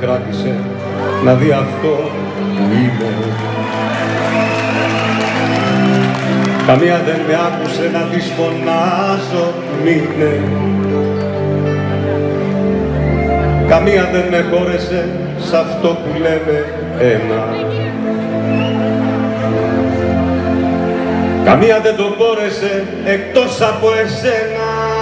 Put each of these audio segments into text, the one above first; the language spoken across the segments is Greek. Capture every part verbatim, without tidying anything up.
κράτησε να δει αυτό που είμαι. Καμία δεν με άκουσε να της φωνάζω μήνε. Καμία δεν με χώρεσε σ' αυτό που λέμε ένα. Καμία δεν το μπόρεσε εκτός από εσένα.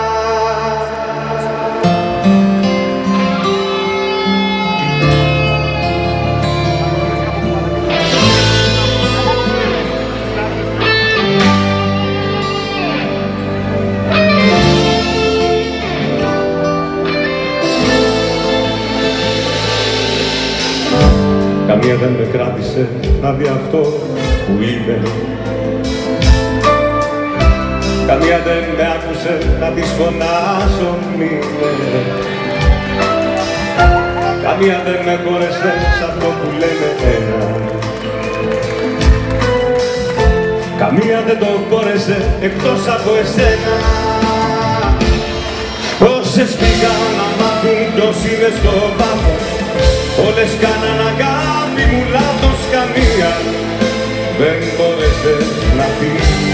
Καμία δεν με κράτησε να δει αυτό που είμαι. Καμία δεν με άκουσε να της φωνάσω μήνε. Καμία δεν με χώρεσε σ' αυτό που λέμε ένα. Καμία δεν το μπόρεσε εκτός από εσένα. Όσες πήγαν να μάθουν ποιος είναι στο βάθος, όλες κάναν αγάπη μου λάθος, καμία δεν μπόρεσε να πει.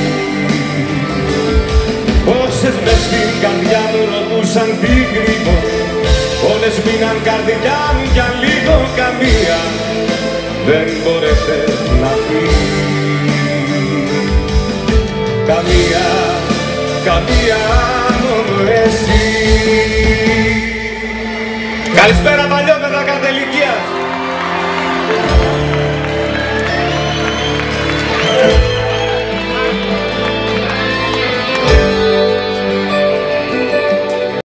Όσες μες στην καρδιά μου ρωτούσαν τι γρήγο, όλες μείναν καρδιά μου για λίγο, καμία δεν μπόρεσε να πει. Καμία, καμία μόνο εσύ. Καλησπέρα παλιόπαιδα κάθε ηλικίας.